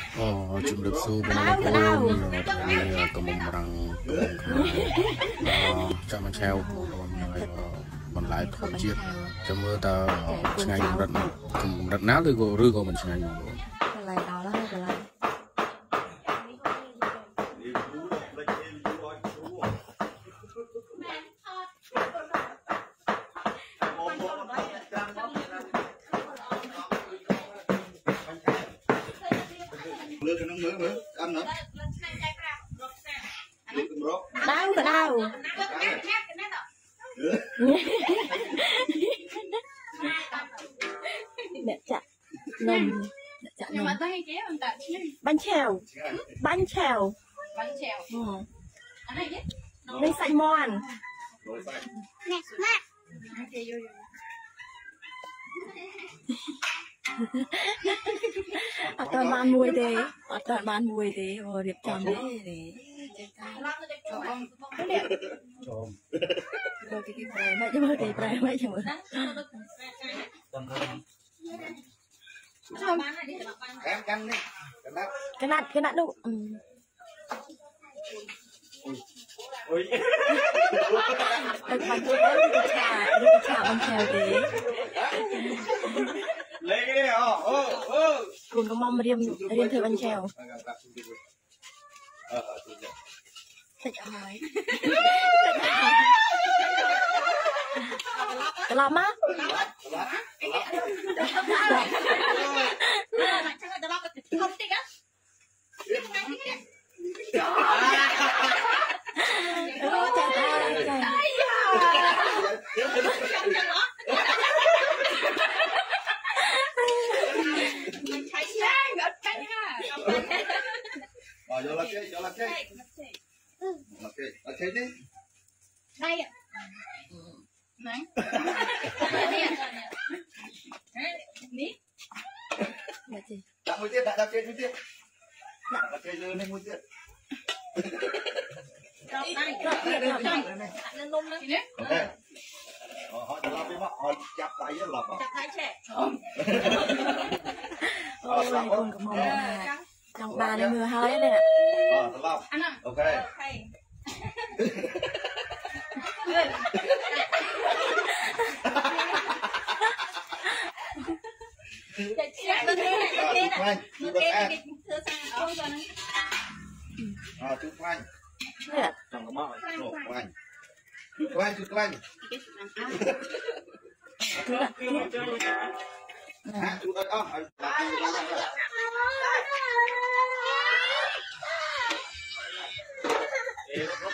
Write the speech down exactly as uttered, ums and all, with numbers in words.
Ờ, chụp được xu bên này cô thì có một răng cho mình treo còn lại thôi chiết cho mưa ta ngày rất rất nát rồi cô rư cô mình ngày lại đó là cái lại lừa cái nó mới mới ăn nữa đau cả đau đẹp chặt nồng chặt nồng bánh xèo bánh xèo bánh xèo ừ. Lấy xanh moan ở toàn bàn mùi thế ở toàn bàn mùi thế rồi đẹp tròn thế để rồi cái cái mấy chứ mơ thì phải mấy chứ mơ em căng đi cái nát cái nát đâu được bánh chèo được chả được chả bánh chèo thế lấy cái này hả cùng có mong riêng riêng thời bánh chèo thật hỏi cái lắm á rồi vô là chơi vô là chơi là chơi là chơi đi đây ạ này này đặt mũi tiết đặt đặt chơi mũi tiết đặt chơi lên mũi tiết đây đây đây lên nôm đấy họ làm cái họ chặt tay rất là chặt tay trẻ ôi con có mong là trong ba này mưa hơi đây nè ăn à ok à chú Frank trong cái bao này Frank Frank chú Frank à chú ơi ông